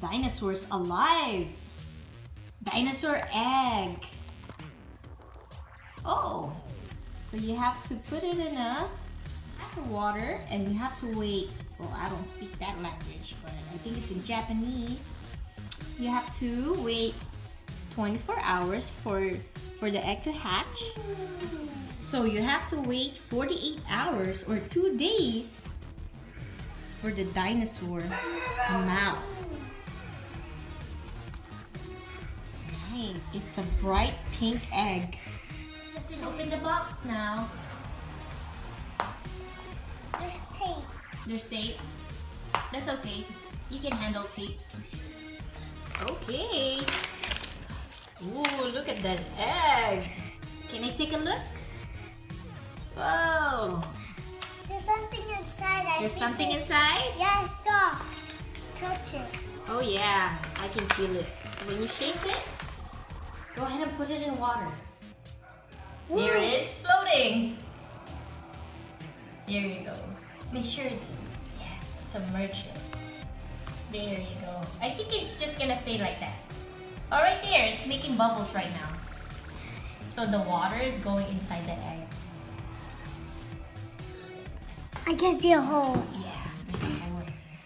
dinosaurs alive. Dinosaur egg. Oh, so you have to put it in a glass of water and you have to wait. Well, I don't speak that language, but I think it's in Japanese. You have to wait 24 hours for the egg to hatch. So you have to wait 48 hours or 2 days for the dinosaur to come out. Nice. It's a bright pink egg. Let's open the box now. There's tape. There's tape. That's okay. You can handle tapes. Okay. Ooh, look at that egg. Can I take a look? Whoa. There's something inside. There's something inside? Yeah, it's soft. Touch it. Oh yeah, I can feel it. When you shake it, go ahead and put it in water. There it is, floating. There you go. Make sure it's, submerge it. There you go. I think it's just gonna stay like that. Oh, right there, it's making bubbles right now. So the water is going inside the egg. I can see a hole. Yeah, there's a hole.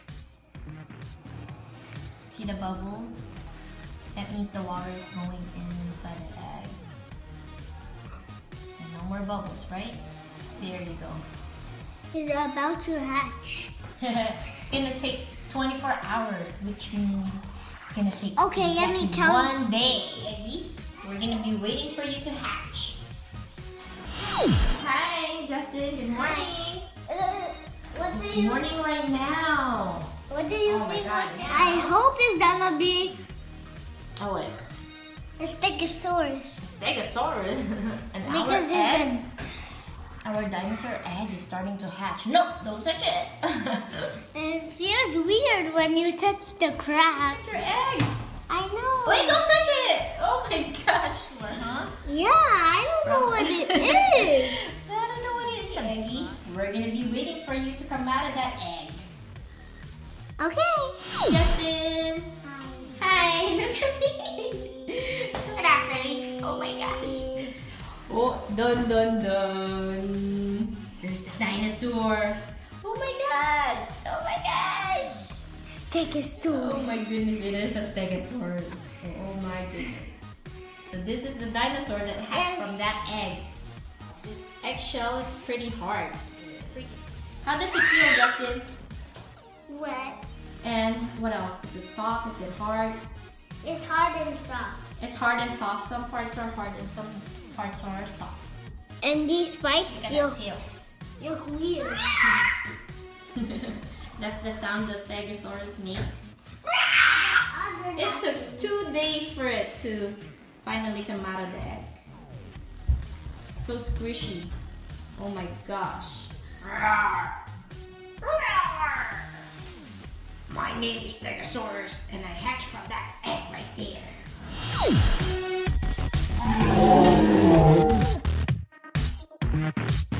See the bubbles? That means the water is going inside the egg. And no more bubbles, right? There you go. It's about to hatch. It's gonna take 24 hours, which means it's gonna take Okay, let me exactly count. 1 day, Eggy. We're gonna be waiting for you to hatch. Hi, Justin. Good morning. It's morning right now. What do you Oh my think? God, What's yeah. I hope it's gonna be Oh wait, a Stegosaurus. Stegosaurus. And Because it's our dinosaur egg is starting to hatch. No, don't touch it. it feels weird when you touch the crab. Your egg. I know. Wait, don't touch it. Oh my gosh, huh? Yeah, I don't know what it is. I don't know what it is, Eggy. We're gonna be waiting for you to come out of that egg. Okay. Justin. Hi, look at me. Look at that face. Oh my gosh. Oh, dun dun dun. There's the dinosaur. Oh my god. Oh my god. Stegosaurus. Oh my goodness, it is a Stegosaurus. Oh my goodness. So this is the dinosaur that hatched from that egg. This eggshell is pretty hard. How does it feel, Justin? Wet. And what else? Is it soft? Is it hard? It's hard and soft. It's hard and soft. Some parts are hard and some parts are soft. And these spikes, Look at that look weird. tail. That's the sound the Stegosaurus make. It took 2 days for it to finally come out of the egg. So squishy. Oh my gosh. My name is Stegosaurus and I hatched from that egg right there.